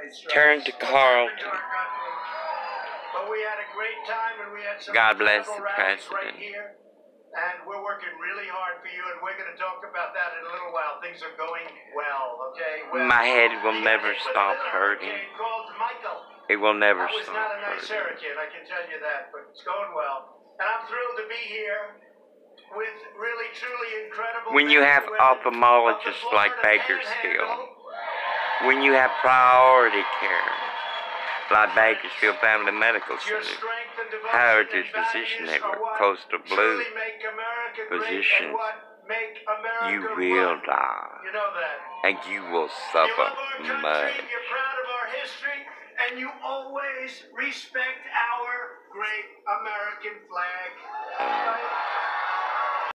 Turn to Carlton. But we had a great time, and we had some God bless the rallies president. right here. And we're working really hard for you, and we're going to talk about that in a little while. Things are going well, okay? Well, My head will never stop hurting. Called Michael. It will never That was stop not a nice hurting. hurricane, I can tell you that, but it's going well. And I'm thrilled to be here with really, truly incredible. When you have ophthalmologists like Bakersfield, when you have priority care like Bakersfield Family Medical Center, Heritage Physician Network, Coastal Blue Physicians, you will die, you know that. and you will suffer You love our country, much. you're proud of our history, and you always respect our great American flag. Right?